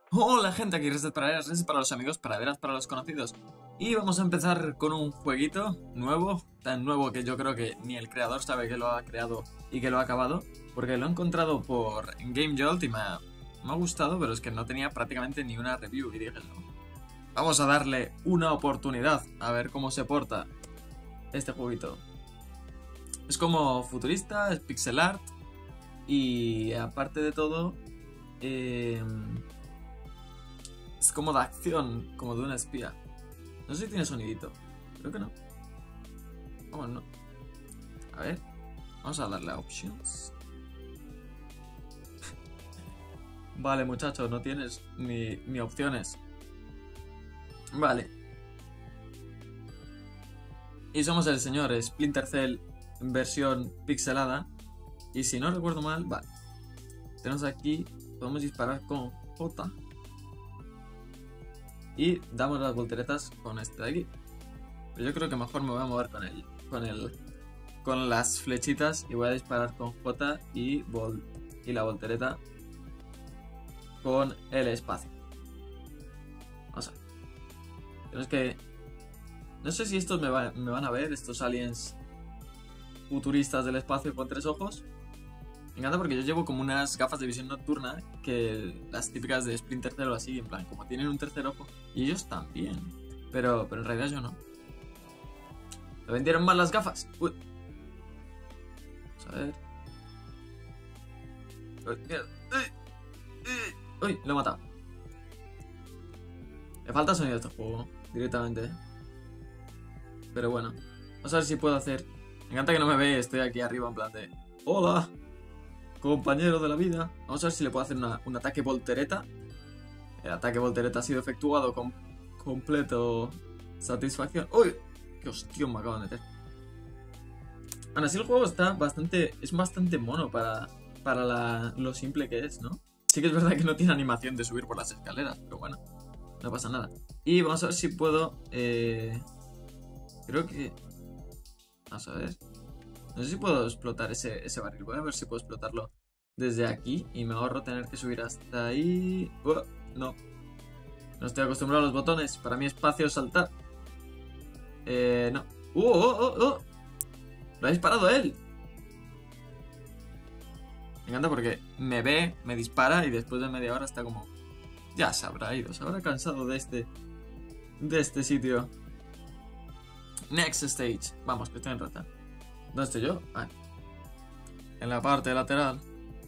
Hola gente, aquí Reset para los amigos, para veras para los conocidos. Y vamos a empezar con un jueguito nuevo, tan nuevo que yo creo que ni el creador sabe que lo ha creado y que lo ha acabado, porque lo he encontrado por GameJolt y me ha gustado, pero es que no tenía prácticamente ni una review y dije, no, vamos a darle una oportunidad a ver cómo se porta este jueguito. Es como futurista, es pixel art y aparte de todo... es como de acción, como de una espía. No sé si tiene sonidito. Creo que no. Vamos, no. A ver. Vamos a darle a options. Vale, muchachos, no tienes ni opciones. Vale. Y somos el señor Splinter Cell versión pixelada. Y si no recuerdo mal, vale. Tenemos aquí, podemos disparar con J. Y damos las volteretas con este de aquí. Pero yo creo que mejor me voy a mover con las flechitas y voy a disparar con J y la voltereta con el espacio. Vamos a ver. Pero es que no sé si estos me van a ver, estos aliens futuristas del espacio con 3 ojos. Me encanta porque yo llevo como unas gafas de visión nocturna, que las típicas de Splinter Cell o así, en plan, como tienen un tercer ojo. Y ellos también. Pero en realidad yo no. ¿Me vendieron mal las gafas? Uy. Vamos a ver. Uy, lo he matado. Me falta sonido de este juego, directamente. Pero bueno. Vamos a ver si puedo hacer... Me encanta que no me ve, estoy aquí arriba en plan de... ¡Hola! Compañero de la vida. Vamos a ver si le puedo hacer un ataque voltereta. El ataque voltereta ha sido efectuado con completo satisfacción. ¡Uy! ¡Qué hostión me acabo de meter! Aún así el juego está bastante... Es bastante mono para lo simple que es, ¿no? Sí que es verdad que no tiene animación de subir por las escaleras, pero bueno, no pasa nada. Y vamos a ver si puedo... Creo que... Vamos a ver... No sé si puedo explotar ese barril. Voy a ver si puedo explotarlo desde aquí y me ahorro tener que subir hasta ahí. No. No estoy acostumbrado a los botones. Para mí espacio es saltar. No. ¡Oh! Lo ha disparado él. Me encanta porque me ve, me dispara y después de media hora está como... Ya se habrá ido, se habrá cansado de este sitio. Next stage. Vamos, que estoy en rata. ¿Dónde estoy yo? Ah, en la parte lateral.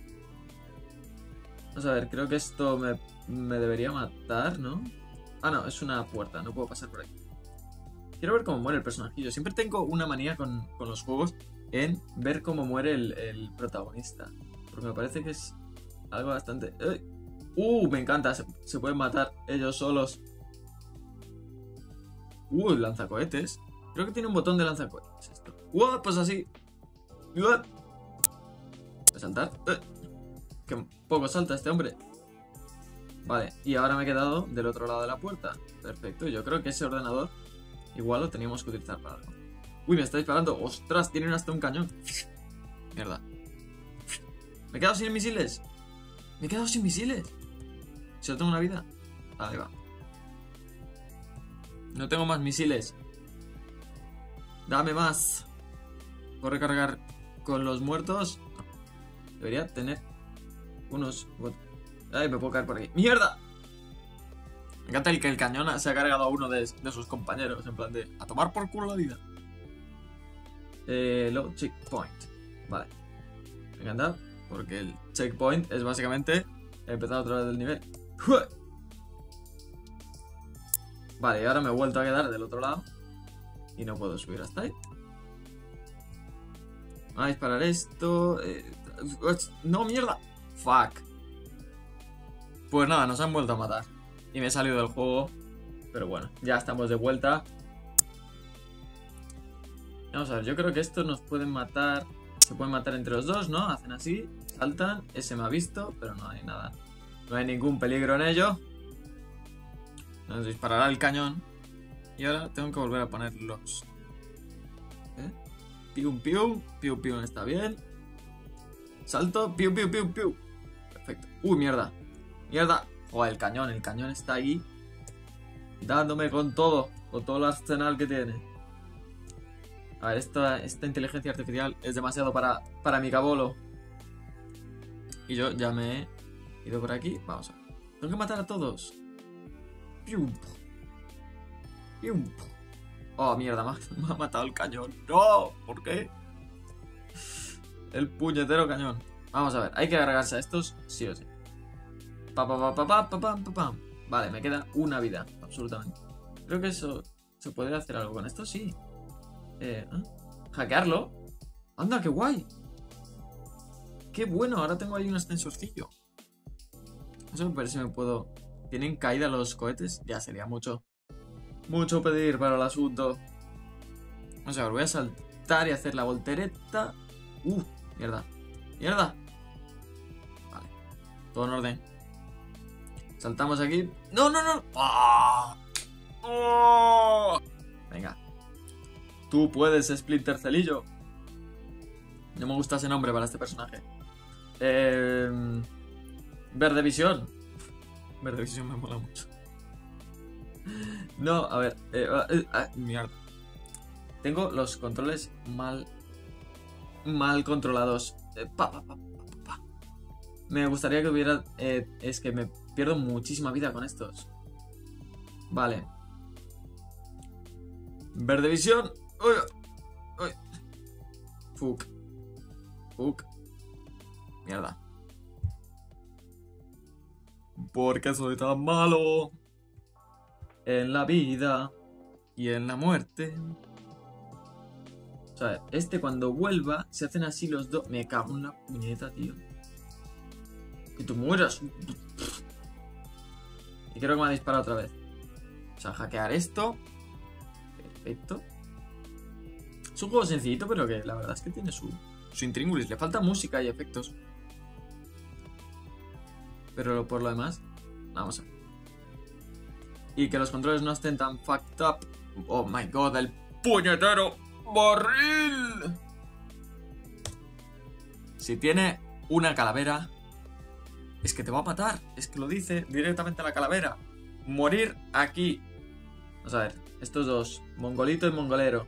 Vamos a ver, creo que esto me debería matar, ¿no? Ah, no, es una puerta, no puedo pasar por aquí. Quiero ver cómo muere el personajillo. Siempre tengo una manía con los juegos en ver cómo muere el protagonista. Porque me parece que es algo bastante... Me encanta, se pueden matar ellos solos. Lanzacohetes. Creo que tiene un botón de lanzacohetes esto. Pues así. Voy a saltar. Que poco salta este hombre. Vale, y ahora me he quedado del otro lado de la puerta. Perfecto, yo creo que ese ordenador igual lo teníamos que utilizar para algo. Uy, me está disparando. Ostras, tienen hasta un cañón. Mierda. Me he quedado sin misiles. Me he quedado sin misiles. Solo tengo una vida. Ahí va. No tengo más misiles. Dame más. ¿Puedo recargar con los muertos? No. Debería tener unos... Ay, me puedo caer por aquí. ¡Mierda! Me encanta que el cañón se ha cargado a uno de sus compañeros. En plan de... A tomar por culo la vida. Low checkpoint. Vale. Me encanta. Porque el checkpoint es básicamente empezar otra vez del nivel. Vale, y ahora me he vuelto a quedar del otro lado. Y no puedo subir hasta ahí. Voy a disparar esto. No, mierda. Fuck. Pues nada, nos han vuelto a matar. Y me he salido del juego. Pero bueno, ya estamos de vuelta. Vamos a ver, yo creo que estos nos pueden matar. Se pueden matar entre los dos, ¿no? Hacen así, saltan. Ese me ha visto, pero no hay nada. No hay ningún peligro en ello. Nos disparará el cañón. Y ahora tengo que volver a ponerlos. Pium, pium. Pium, pium, está bien. Salto. Pium, pium, pium, pium. Perfecto. Mierda. Mierda. O el cañón está ahí. Dándome con todo el arsenal que tiene. A ver, esta inteligencia artificial es demasiado para mi cabolo. Y yo ya me he ido por aquí. Vamos a ver. Tengo que matar a todos. ¡Pium! ¡Pium! Oh, mierda, me ha matado el cañón. ¡No! ¿Por qué? El puñetero cañón. Vamos a ver, hay que agregarse a estos sí o sí. Vale, me queda una vida, absolutamente. Creo que eso... ¿Se puede hacer algo con esto? Sí. ¿Hackearlo? ¡Anda, qué guay! ¡Qué bueno! Ahora tengo ahí un ascensorcillo. Eso me parece si me puedo... ¿Tienen caída los cohetes? Ya sería mucho pedir para el asunto. Vamos a ver, voy a saltar y hacer la voltereta. Mierda. ¡Mierda! Vale. Todo en orden. Saltamos aquí. ¡No, no, no! ¡Oh! ¡Oh! Venga. Tú puedes, Splinter Celillo. No me gusta ese nombre para este personaje. Verde Visión. Verde Visión me mola mucho. No, a ver. Mierda. Tengo los controles mal controlados. Me gustaría que hubiera... es que me pierdo muchísima vida con estos. Vale. Verde Visión. ¡Uy! ¡Uy! Fuck. Fuck. Mierda. Porque soy tan malo en la vida y en la muerte. O sea, cuando vuelva se hacen así los dos. Me cago en la puñeta, tío. Que tú mueras. Y creo que me ha disparado otra vez. O sea, hackear esto. Perfecto. Es un juego sencillito, pero que la verdad es que tiene su intríngulis. Le falta música y efectos. Pero por lo demás, vamos a ver. Y que los controles no estén tan fucked up. Oh my god, el puñetero barril. Si tiene una calavera, es que te va a matar. Es que lo dice directamente la calavera. Morir aquí. Vamos a ver, estos dos, mongolito y mongolero.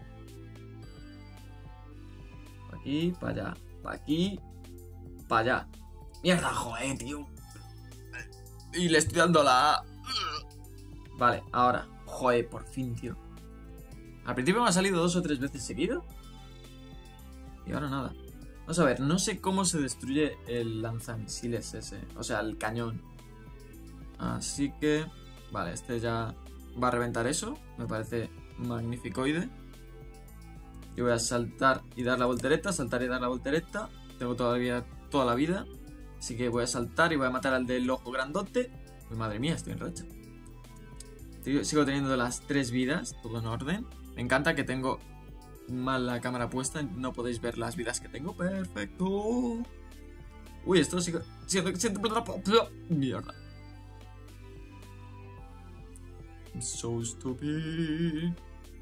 Pa' aquí, para allá. Pa' aquí, para allá. Mierda, joder, tío. Y le estoy dando la A. Vale, ahora. Joder, por fin, tío. Al principio me ha salido 2 o 3 veces seguido. Y ahora nada. Vamos a ver, no sé cómo se destruye el lanzamisiles ese. O sea, el cañón. Así que... Vale, este ya va a reventar eso. Me parece magnificoide. Yo voy a saltar y dar la voltereta. Saltar y dar la voltereta. Tengo todavía toda la vida. Así que voy a saltar y voy a matar al del ojo grandote. Uy, madre mía, estoy en racha. Sigo teniendo las 3 vidas, todo en orden. Me encanta que tengo mal la cámara puesta. No podéis ver las vidas que tengo. Perfecto. Uy, esto sigue siendo... Mierda. So stupid.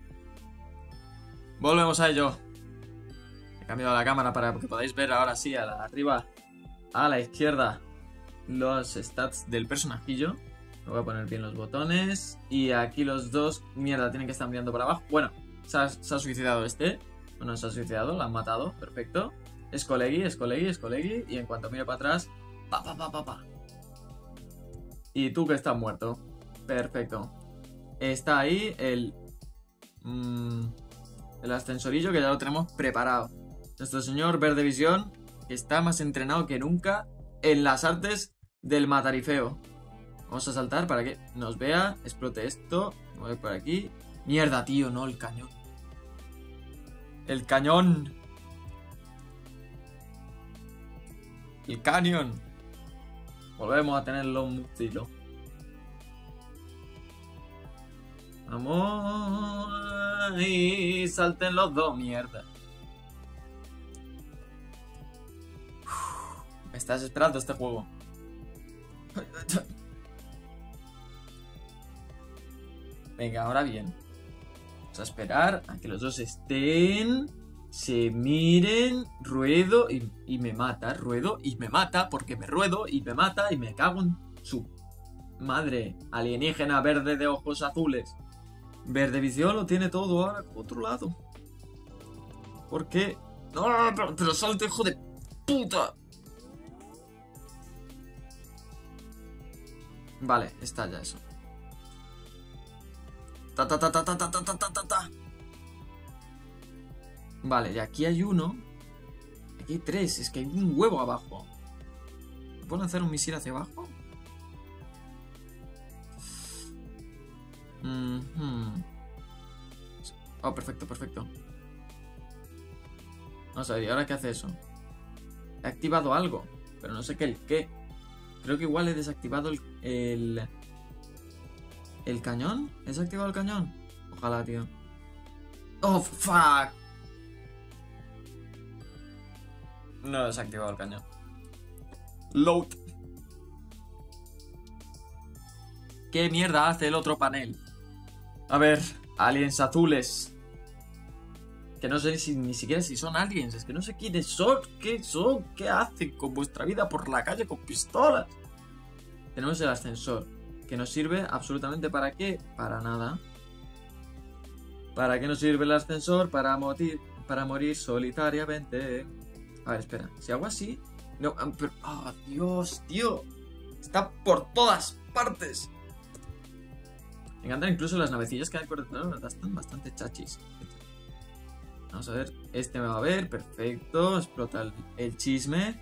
Volvemos a ello. He cambiado la cámara para que podáis ver ahora sí, arriba, a la izquierda, los stats del personajillo. Me voy a poner bien los botones. Y aquí los dos, mierda, tienen que estar mirando para abajo. Bueno, se ha suicidado este. Bueno, se ha suicidado, lo han matado, perfecto. Es colegi. Y en cuanto mire para atrás, pa. Y tú que estás muerto. Perfecto. Está ahí el ascensorillo que ya lo tenemos preparado. Nuestro señor Verde Visión está más entrenado que nunca en las artes del matarifeo. Vamos a saltar para que nos vea. Explote esto. Me voy por aquí. Mierda, tío, no, el cañón. El cañón. El cañón. Volvemos a tenerlo un estilo. Vamos. Y salten los dos, mierda. Me estás esperando este juego. Venga, ahora bien. Vamos a esperar a que los dos estén. Se miren. Ruedo y me mata. Ruedo y me mata porque me ruedo y me mata y me cago en su Madre, alienígena verde de ojos azules. Verde visión lo tiene todo ahora controlado. ¿Por qué? ¡No! Pero salto, hijo de puta. Vale, está ya eso. Ta. Vale, y aquí hay uno. Aquí hay tres. Es que hay un huevo abajo. ¿Puedo lanzar un misil hacia abajo? Oh, perfecto, perfecto. Vamos a ver, ¿y ahora qué hace eso? He activado algo, pero no sé qué el qué. Creo que igual he desactivado el cañón. ¿He desactivado el cañón? Ojalá, tío. ¡Oh, fuck! No he desactivado el cañón. Load. ¿Qué mierda hace el otro panel? A ver, aliens azules. Que no sé ni siquiera si son aliens. Es que no sé quiénes son. ¿Qué son? ¿Qué hacen con vuestra vida por la calle con pistolas? Tenemos el ascensor. Que nos sirve absolutamente ¿para qué? Para nada. ¿Para qué nos sirve el ascensor? Para morir solitariamente. A ver, espera. Si hago así... No, pero... ¡Oh, Dios, tío! Está por todas partes. Me encantan incluso las navecillas que hay por detrás. La verdad, están bastante chachis. Vamos a ver. Este me va a ver. Perfecto. Explota el chisme.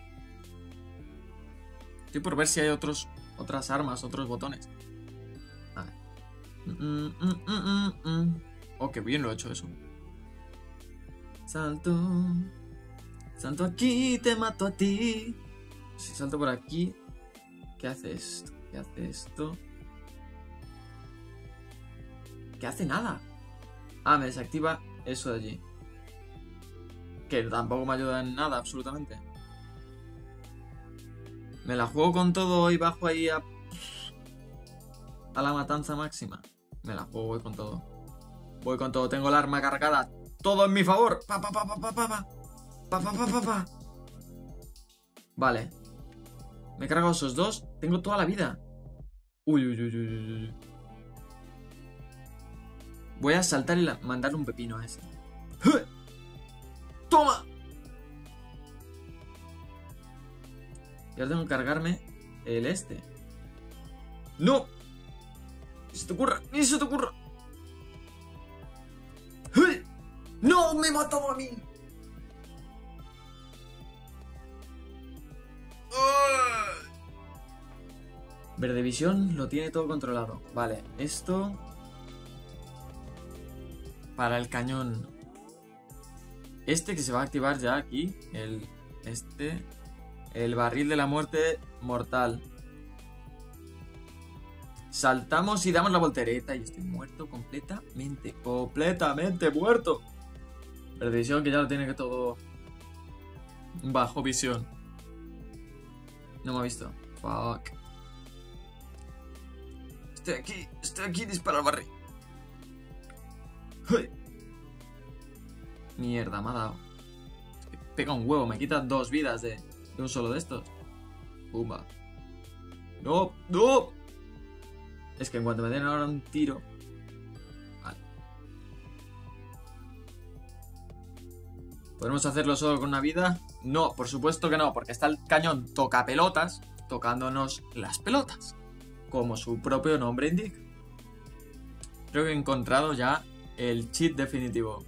Estoy por ver si hay otras armas, otros botones. A ver. Oh, qué bien lo he hecho eso. Salto. Salto aquí, te mato a ti. Si salto por aquí. ¿Qué hace esto? ¿Qué hace esto? ¿Qué hace nada? Ah, me desactiva eso de allí. Que tampoco me ayuda en nada, absolutamente. Me la juego con todo y bajo ahí a la matanza máxima. Me la juego, voy con todo. Voy con todo, tengo el arma cargada. Todo en mi favor. Vale. Me he cargado esos dos. Tengo toda la vida. Uy. Voy a saltar y mandarle un pepino a ese. ¡Toma! Y ahora tengo que cargarme el este. ¡No! ¡Ni se te ocurra! ¡Ni se te ocurra! ¡No! ¡Me he matado a mí! Verdevisión lo tiene todo controlado. Vale, esto... Para el cañón. Este que se va a activar ya aquí. El barril de la muerte mortal. Saltamos y damos la voltereta. Y estoy muerto completamente. Completamente muerto. Verdevisión que ya lo tiene que todo bajo visión. No me ha visto. Fuck. Estoy aquí, dispara al barril. Mierda, me ha dado. Es que pega un huevo, me quita 2 vidas de un solo de estos. Pumba. No. Es que en cuanto me den ahora un tiro. Vale. ¿Podemos hacerlo solo con una vida? No, por supuesto que no, porque está el cañón toca pelotas, tocándonos las pelotas. Como su propio nombre indica. Creo que he encontrado ya el cheat definitivo.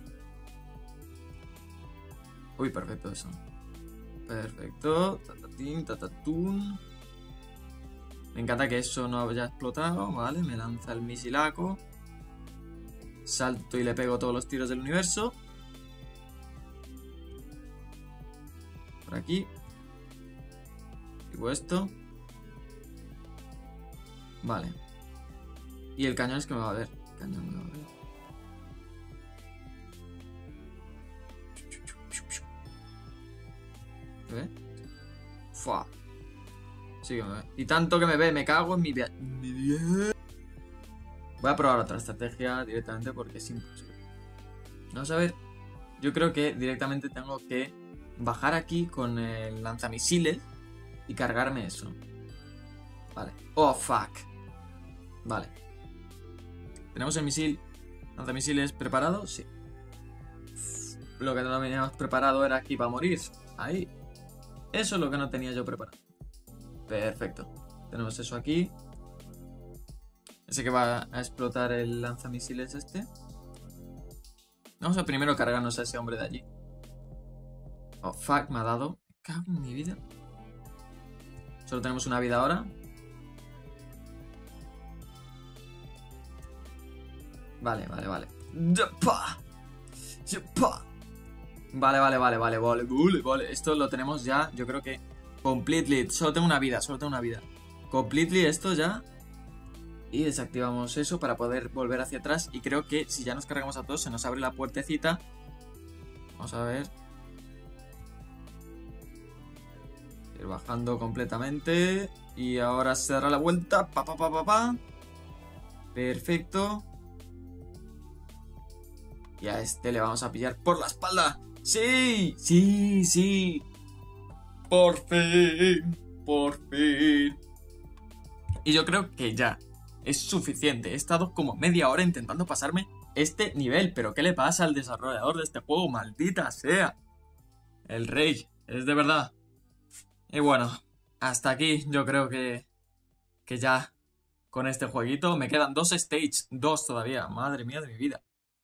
Uy, perfecto eso. Perfecto. Tatatín, tatatún. Me encanta que eso no haya explotado. Vale, me lanza el misilaco. Salto y le pego todos los tiros del universo. Por aquí. Digo esto. Vale. Y el cañón es que me va a ver. El cañón me va a ver. ¿Me ve? Fua. Sí que me ve. Y tanto que me ve, me cago en mi vida. Voy a probar otra estrategia directamente porque es imposible. Vamos a ver. Yo creo que directamente tengo que bajar aquí con el lanzamisiles y cargarme eso. Vale. Oh, fuck. Vale. ¿Tenemos el misil lanzamisiles preparado? Sí. Lo que no teníamos preparado era que iba a morir. Ahí. Eso es lo que no tenía yo preparado. Perfecto. Tenemos eso aquí. Ese que va a explotar el lanzamisiles este. Vamos a primero cargarnos a ese hombre de allí. Oh, fuck, me ha dado. Me cago en mi vida. Solo tenemos una vida ahora. Vale. Vale. Esto lo tenemos ya, yo creo que completely. Solo tengo una vida. Completely esto ya. Y desactivamos eso para poder volver hacia atrás. Y creo que si ya nos cargamos a todos se nos abre la puertecita. Vamos a ver. Ir bajando completamente. Y ahora se dará la vuelta. Perfecto. Y a este le vamos a pillar por la espalda. ¡Sí! Por fin. Y yo creo que ya es suficiente. He estado como media hora intentando pasarme este nivel. Pero ¿qué le pasa al desarrollador de este juego? Maldita sea. El rey. Es de verdad. Y bueno, hasta aquí yo creo que ya con este jueguito. Me quedan 2 stages. 2 todavía. Madre mía de mi vida.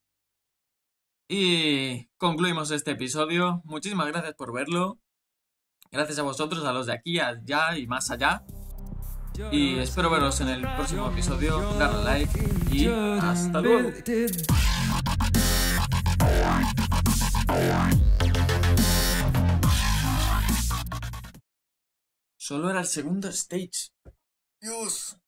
Y concluimos este episodio. Muchísimas gracias por verlo. Gracias a vosotros, a los de aquí, allá y más allá. Y espero veros en el próximo episodio. Darle like y hasta luego. Solo era el segundo stage. Dios.